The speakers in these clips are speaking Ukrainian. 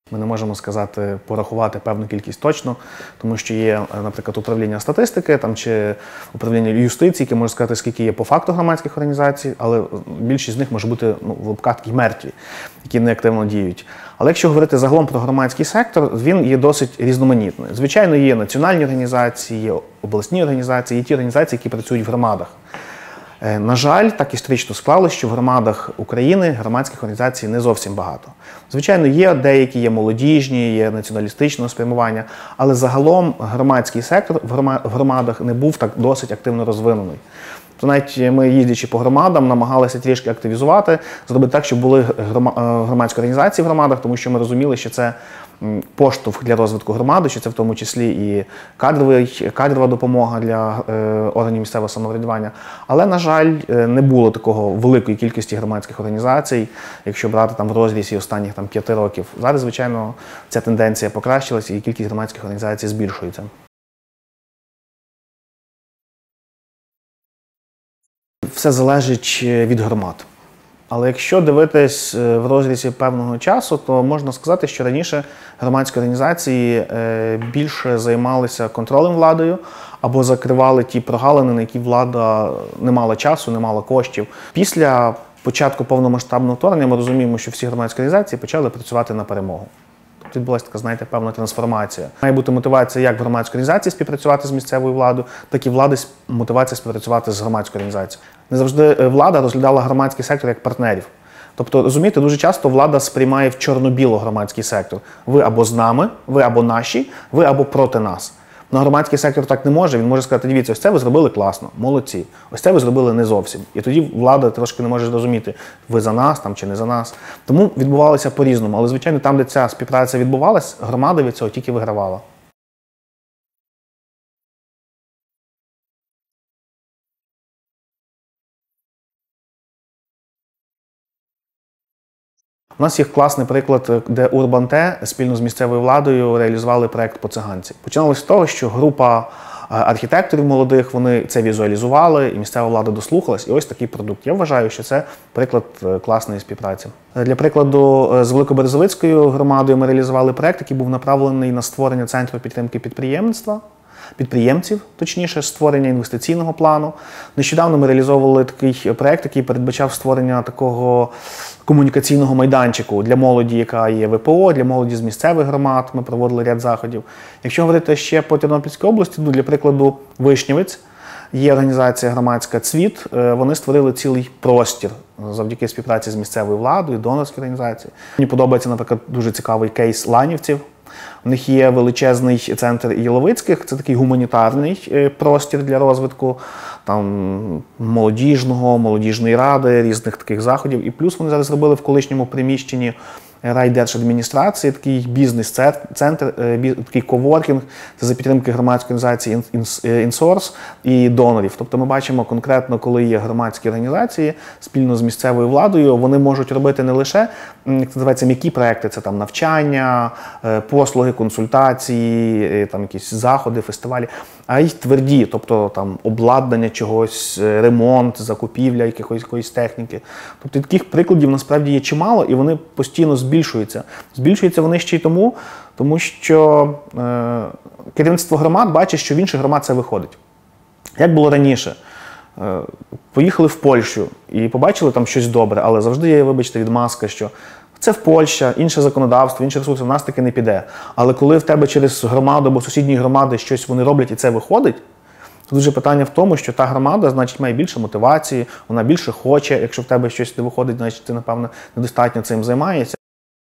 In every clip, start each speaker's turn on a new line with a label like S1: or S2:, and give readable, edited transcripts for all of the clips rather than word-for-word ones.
S1: Ми не можемо сказати, порахувати певну кількість точно, тому що є, наприклад, управління статистики там, чи управління юстиції, яке може сказати, скільки є по факту громадських організацій, але більшість з них може бути в лапках такі мертві, які неактивно діють. Але якщо говорити загалом про громадський сектор, він є досить різноманітний. Звичайно, є національні організації, є обласні організації, є ті організації, які працюють в громадах. На жаль, так історично склалося, що в громадах України громадських організацій не зовсім багато. Звичайно, є деякі, є молодіжні, є націоналістичного спрямування, але загалом громадський сектор в громадах не був так досить активно розвинений. То навіть ми, їздячи по громадам, намагалися трішки активізувати, зробити так, щоб були громадські організації в громадах, тому що ми розуміли, що це поштовх для розвитку громади, що це в тому числі і кадрова допомога для органів місцевого самоврядування. Але, на жаль, не було такого великої кількості громадських організацій, якщо брати там в розрізі останніх 5 років. Зараз, звичайно, ця тенденція покращилася і кількість громадських організацій збільшується. Все залежить від громад. Але якщо дивитись в розрізі певного часу, то можна сказати, що раніше громадські організації більше займалися контролем владою або закривали ті прогалини, на які влада не мала часу, не мала коштів. Після початку повномасштабного вторгнення ми розуміємо, що всі громадські організації почали працювати на перемогу. Тобто відбулася така, знаєте, певна трансформація. Має бути мотивація як в громадській організації співпрацювати з місцевою владою, так і влади мотивація співпрацювати з громадською організацією. Не завжди влада розглядала громадський сектор як партнерів. Тобто, розумієте, дуже часто влада сприймає в чорно-біло громадський сектор. Ви або з нами, ви або наші, ви або проти нас. Но громадський сектор так не може. Він може сказати, дивіться, ось це ви зробили класно, молодці. Ось це ви зробили не зовсім. І тоді влада трошки не може зрозуміти, ви за нас там чи не за нас. Тому відбувалося по-різному. Але, звичайно, там, де ця співпраця відбувалась, громада від цього тільки вигравала. У нас є класний приклад, де Урбан-Те спільно з місцевою владою реалізували проєкт по циганці. Починалося з того, що група архітекторів молодих, вони це візуалізували, і місцева влада дослухалась, і ось такий продукт. Я вважаю, що це приклад класної співпраці. Для прикладу, з Великоберезовицькою громадою ми реалізували проєкт, який був направлений на створення центру підтримки підприємців, точніше, створення інвестиційного плану. Нещодавно ми реалізовували такий проєкт, який передбачав створення такого комунікаційного майданчику для молоді, яка є ВПО, для молоді з місцевих громад. Ми проводили ряд заходів. Якщо говорити ще по Тернопільській області, для прикладу, Вишнівець, є організація громадська «Цвіт», вони створили цілий простір завдяки співпраці з місцевою владою, донорською організацією. Мені подобається, наприклад, дуже цікавий кейс ланівців. У них є величезний центр Єловицьких, це такий гуманітарний простір для розвитку молодіжної ради, різних таких заходів. І плюс вони зараз зробили в колишньому приміщенні райдержадміністрації такий бізнес-центр, такий коворкінг, це за підтримки громадської організації «Інсорс» і донорів. Тобто ми бачимо конкретно, коли є громадські організації спільно з місцевою владою, вони можуть робити не лише, як називається, м'які проекти, це там навчання, послуги, консультації, там якісь заходи, фестивалі, а й тверді, тобто там обладнання чогось, ремонт, закупівля якоїсь техніки. Тобто таких прикладів насправді є чимало, і вони постійно збільшуються. Збільшуються вони ще й тому що керівництво громад бачить, що в інших громад це виходить. Як було раніше? Поїхали в Польщу і побачили там щось добре, але завжди є, вибачте, відмазка, що це в Польща, інше законодавство, інші ресурси, в нас таки не піде. Але коли в тебе через громаду або сусідні громади щось вони роблять і це виходить, то дуже питання в тому, що та громада, значить, має більше мотивації, вона більше хоче. Якщо в тебе щось не виходить, значить ти, напевно, недостатньо цим займаєшся.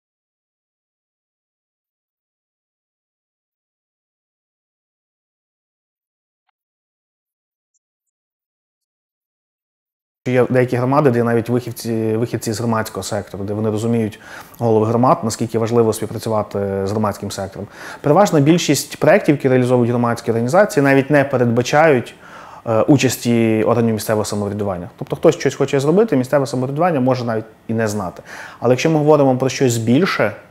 S1: Є деякі громади, де навіть вихідці з громадського сектору, де вони розуміють, голови громад, наскільки важливо співпрацювати з громадським сектором. Переважна більшість проєктів, які реалізовують громадські організації, навіть не передбачають участі органів місцевого самоврядування. Тобто хтось щось хоче зробити, місцеве самоврядування може навіть і не знати. Але якщо ми говоримо про щось більше,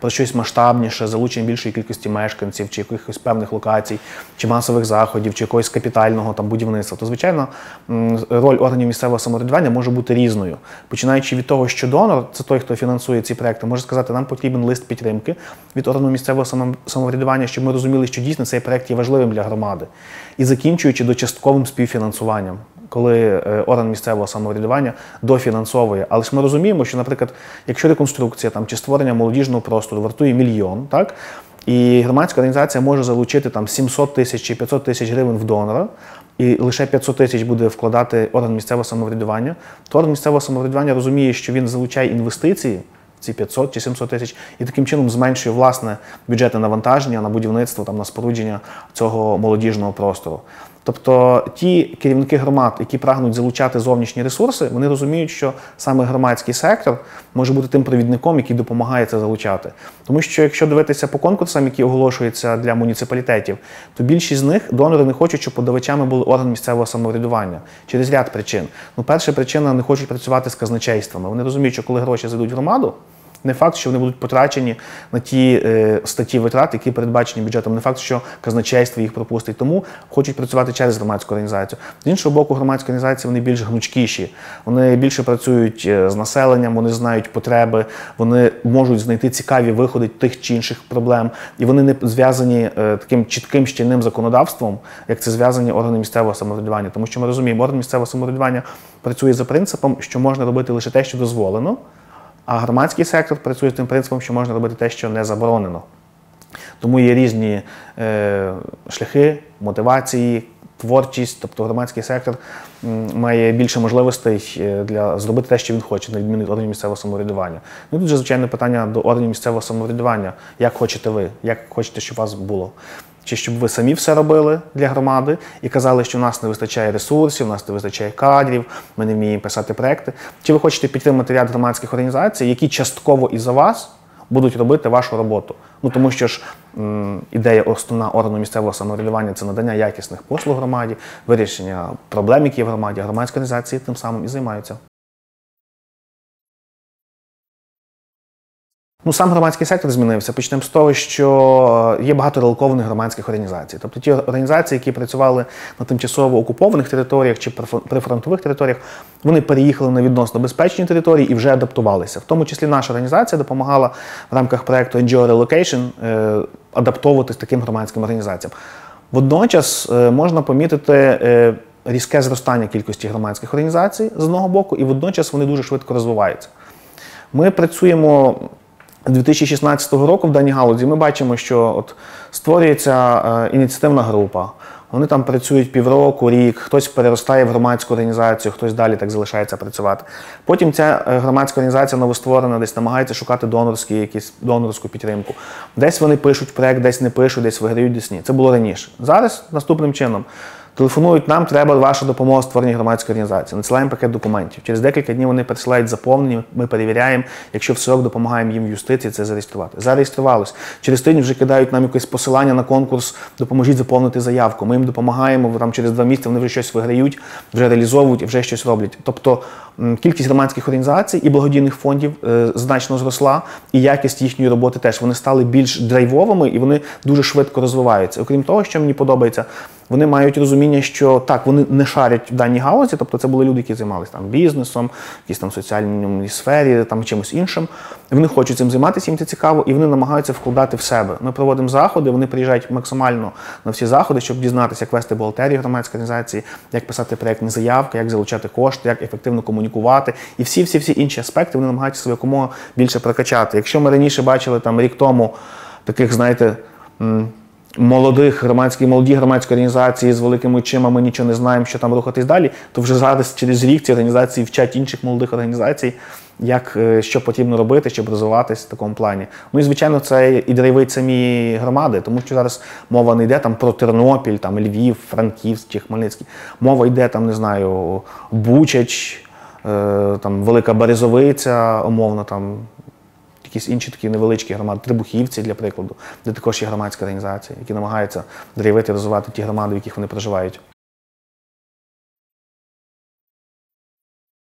S1: про щось масштабніше, залучення більшої кількості мешканців, чи якихось певних локацій, чи масових заходів, чи якогось капітального там будівництва, то, звичайно, роль органів місцевого самоврядування може бути різною. Починаючи від того, що донор, це той, хто фінансує ці проекти, може сказати, нам потрібен лист підтримки від органу місцевого самоврядування, щоб ми розуміли, що дійсно цей проект є важливим для громади. І закінчуючи до частковим співфінансуванням, коли орган місцевого самоврядування дофінансовує. Але ж ми розуміємо, що, наприклад, якщо реконструкція там, чи створення молодіжного простору вартує 1 мільйон, так, і громадська організація може залучити там, 700 тисяч чи 500 тисяч гривень в донора, і лише 500 тисяч буде вкладати орган місцевого самоврядування, то орган місцевого самоврядування розуміє, що він залучає інвестиції, ці 500 чи 700 тисяч, і таким чином зменшує власне бюджетне навантаження на будівництво, там, на спорудження цього молодіжного простору. Тобто ті керівники громад, які прагнуть залучати зовнішні ресурси, вони розуміють, що саме громадський сектор може бути тим провідником, який допомагає це залучати. Тому що якщо дивитися по конкурсам, які оголошуються для муніципалітетів, то більшість з них донори не хочуть, щоб подавачами були органи місцевого самоврядування через ряд причин. Ну, перша причина – не хочуть працювати з казначействами. Вони розуміють, що коли гроші зайдуть в громаду, не факт, що вони будуть потрачені на ті статті витрат, які передбачені бюджетом. Не факт, що казначейство їх пропустить. Тому хочуть працювати через громадську організацію. З іншого боку, громадські організації вони більш гнучкіші. Вони більше працюють з населенням, вони знають потреби, вони можуть знайти цікаві виходи тих чи інших проблем. І вони не зв'язані таким чітким щільним законодавством, як це зв'язані органи місцевого самоврядування. Тому що ми розуміємо, орган місцевого самоврядування працює за принципом, що можна робити лише те, що дозволено, а громадський сектор працює з тим принципом, що можна робити те, що не заборонено. Тому є різні шляхи, мотивації, творчість, тобто громадський сектор має більше можливостей для зробити те, що він хоче, на відміну від органів місцевого самоврядування. Ну, тут же, звичайно, питання до органів місцевого самоврядування. Як хочете ви? Як хочете, щоб у вас було? Чи щоб ви самі все робили для громади і казали, що в нас не вистачає ресурсів, в нас не вистачає кадрів, ми не вміємо писати проекти? Чи ви хочете підтримати ряд громадських організацій, які частково і за вас будуть робити вашу роботу? Ну, тому що ж ідея основна органу місцевого самоврядування – це надання якісних послуг громаді, вирішення проблем, які є в громаді, а громадські організації тим самим і займаються. Ну, сам громадський сектор змінився. Почнемо з того, що є багато релокованих громадських організацій. Тобто ті організації, які працювали на тимчасово окупованих територіях чи прифронтових територіях, вони переїхали на відносно безпечні території і вже адаптувалися. В тому числі наша організація допомагала в рамках проєкту NGO Relocation адаптовуватись таким громадським організаціям. Водночас можна помітити різке зростання кількості громадських організацій з одного боку, і водночас вони дуже швидко розвиваються. Ми працюємо з 2016 року в даній галузі. Ми бачимо, що от створюється ініціативна група. Вони там працюють півроку, рік, хтось переростає в громадську організацію, хтось далі так залишається працювати. Потім ця громадська організація новостворена, десь намагається шукати донорську підтримку. Десь вони пишуть проєкт, десь не пишуть, десь виграють, десь ні. Це було раніше. Зараз наступним чином. Телефонують нам, треба ваша допомога в створенні громадської організації. Надсилаємо пакет документів. Через декілька днів вони пересилають заповнені, ми перевіряємо, якщо в срок допомагаємо їм в юстиції це зареєструвати. Зареєструвалось. Через тиждень вже кидають нам якесь посилання на конкурс, допоможіть заповнити заявку. Ми їм допомагаємо, там через 2 місяці вони вже щось виграють, вже реалізовують і вже щось роблять. Тобто кількість громадських організацій і благодійних фондів значно зросла, і якість їхньої роботи теж. Вони стали більш драйвовими і вони дуже швидко розвиваються. Окрім того, що мені подобається, вони мають розуміння, що так, вони не шарять в даній галузі, тобто це були люди, які займалися там бізнесом, якісь там соціальній сфері, там чимось іншим. Вони хочуть цим займатися, їм це цікаво, і вони намагаються вкладати в себе. Ми проводимо заходи, вони приїжджають максимально на всі заходи, щоб дізнатися, як вести бухгалтерію громадської організації, як писати проєктні заявки, як залучати кошти, як ефективно комунікувати. І всі інші аспекти вони намагаються себе якомога більше прокачати. Якщо ми раніше бачили там рік тому таких, знаєте, молоді громадські організації з великими очима, ми нічого не знаємо, що там рухатись далі, то вже зараз через рік ці організації вчать інших молодих організацій, що потрібно робити, щоб розвиватись в такому плані. Ну і, звичайно, це і драйвить самі громади, тому що зараз мова не йде там про Тернопіль, там Львів, Франківськ чи Хмельницький. Мова йде там, не знаю, Бучач, там Велика Березовиця, умовно, там якісь інші такі невеличкі громади, Трибухівці, для прикладу, де також є громадські організації, які намагаються драйвити, розвивати ті громади, в яких вони проживають.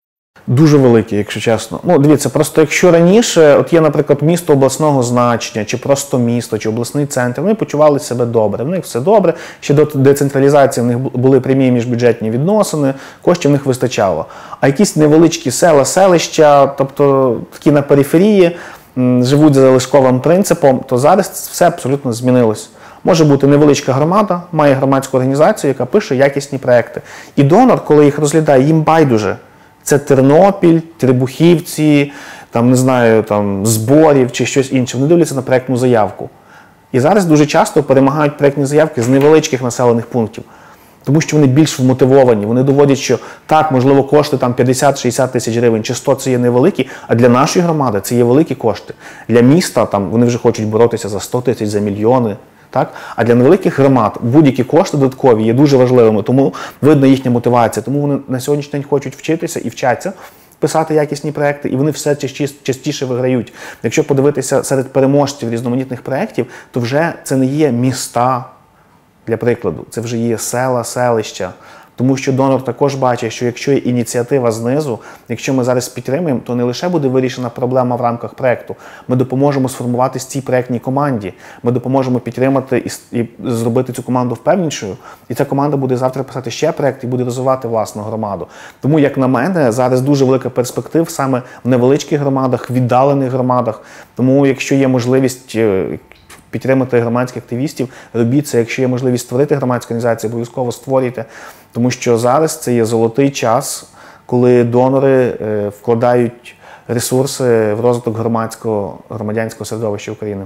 S1: Дуже великі, якщо чесно. Ну, дивіться, просто якщо раніше, от є, наприклад, місто обласного значення, чи просто місто, чи обласний центр, вони почували себе добре. В них все добре, ще до децентралізації в них були прямі міжбюджетні відносини, коштів в них вистачало. А якісь невеличкі села, селища, тобто такі на периферії, живуть за залишковим принципом, то зараз все абсолютно змінилось. Може бути невеличка громада, має громадську організацію, яка пише якісні проекти. І донор, коли їх розглядає, їм байдуже. Це Тернопіль, Требухівці, там, не знаю, там, Зборів чи щось інше. Вони дивляться на проєктну заявку. І зараз дуже часто перемагають проєктні заявки з невеличких населених пунктів. Тому що вони більш вмотивовані, вони доводять, що так, можливо, кошти там 50-60 тисяч гривень чи 100 – це є невеликі, а для нашої громади це є великі кошти. Для міста там вони вже хочуть боротися за 100 тисяч, за мільйони. Так? А для невеликих громад будь-які кошти додаткові є дуже важливими, тому видно їхня мотивація. Тому вони на сьогоднішній день хочуть вчитися і вчаться писати якісні проекти, і вони все частіше виграють. Якщо подивитися серед переможців різноманітних проєктів, то вже це не є міста, для прикладу, це вже є села, селища. Тому що донор також бачить, що якщо є ініціатива знизу, якщо ми зараз підтримуємо, то не лише буде вирішена проблема в рамках проєкту, ми допоможемо сформуватись цій проєктній команді, ми допоможемо підтримати і зробити цю команду впевненішою, і ця команда буде завтра писати ще проєкт і буде розвивати власну громаду. Тому, як на мене, зараз дуже велика перспектива саме в невеличких громадах, віддалених громадах. Тому, якщо є можливість підтримати громадських активістів, робіть це. Якщо є можливість створити громадську організацію, обов'язково створюйте. Тому що зараз це є золотий час, коли донори вкладають ресурси в розвиток громадянського середовища України.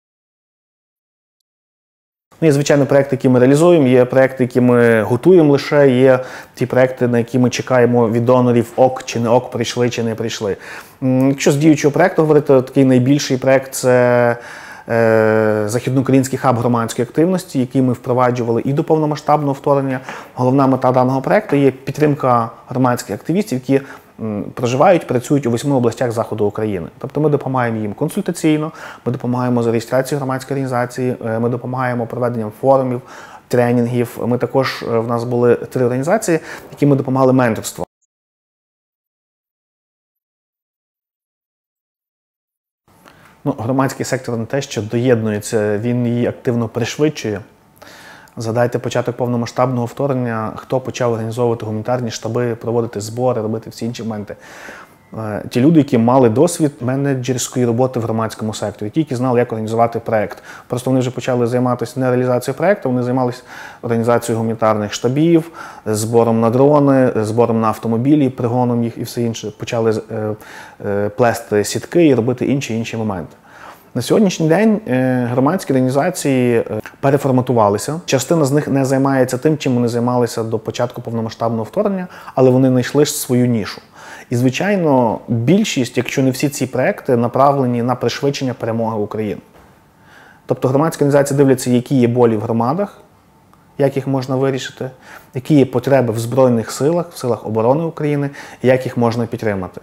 S1: Є, звичайно, проекти, які ми реалізуємо, є проекти, які ми готуємо лише, є ті проекти, на які ми чекаємо від донорів ок чи не ок, прийшли чи не прийшли. Якщо з діючого проекту говорити, то такий найбільший проект – це Західноукраїнський хаб громадської активності, який ми впроваджували і до повномасштабного вторгнення. Головна мета даного проекту є підтримка громадських активістів, які проживають, працюють у 8 областях заходу України. Тобто ми допомагаємо їм консультаційно, ми допомагаємо з реєстрацією громадської організації, ми допомагаємо проведенням форумів, тренінгів. Ми також, в нас були 3 організації, які ми допомагали менторством. Громадський сектор не те, що доєднується, він її активно пришвидшує. Згадайте початок повномасштабного вторгнення, хто почав організовувати гуманітарні штаби, проводити збори, робити всі інші моменти. Ті люди, які мали досвід менеджерської роботи в громадському секторі, ті, які знали, як організувати проєкт. Просто вони вже почали займатися не реалізацією проєкту, вони займалися організацією гуманітарних штабів, збором на дрони, збором на автомобілі, пригоном їх і все інше. Почали плести сітки і робити інші моменти. На сьогоднішній день громадські організації переформатувалися. Частина з них не займається тим, чим вони займалися до початку повномасштабного вторгнення, але вони знайшли свою нішу. І, звичайно, більшість, якщо не всі ці проекти, направлені на пришвидшення перемоги України. Тобто громадські організації дивляться, які є болі в громадах, як їх можна вирішити, які є потреби в Збройних силах, в силах оборони України, і як їх можна підтримати.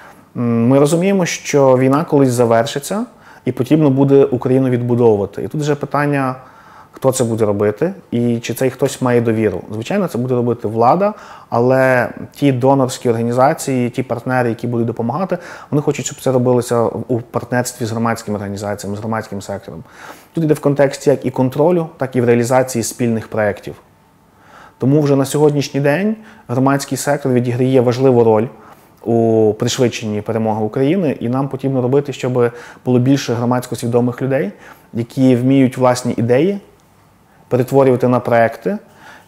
S1: Ми розуміємо, що війна колись завершиться, і потрібно буде Україну відбудовувати. І тут вже питання, хто це буде робити і чи цей хтось має довіру. Звичайно, це буде робити влада, але ті донорські організації, ті партнери, які будуть допомагати, вони хочуть, щоб це робилося у партнерстві з громадськими організаціями, з громадським сектором. Тут йде в контексті як і контролю, так і в реалізації спільних проєктів. Тому вже на сьогоднішній день громадський сектор відіграє важливу роль у пришвидшенні перемоги України, і нам потрібно робити, щоб було більше громадсько свідомих людей, які вміють власні ідеї перетворювати на проекти,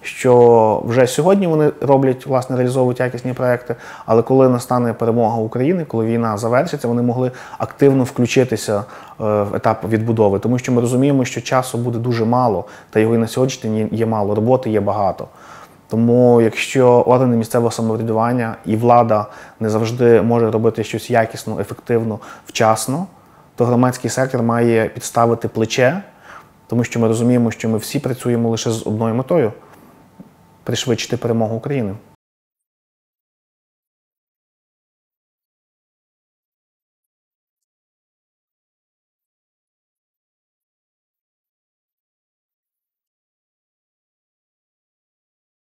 S1: що вже сьогодні вони роблять, власне, реалізовують якісні проекти, але коли настане перемога України, коли війна завершиться, вони могли активно включитися в етап відбудови, тому що ми розуміємо, що часу буде дуже мало, та його і на сьогоднішній день є мало, роботи є багато. Тому якщо органи місцевого самоврядування і влада не завжди може робити щось якісно, ефективно, вчасно, то громадський сектор має підставити плече, тому що ми розуміємо, що ми всі працюємо лише з одною метою – пришвидшити перемогу України.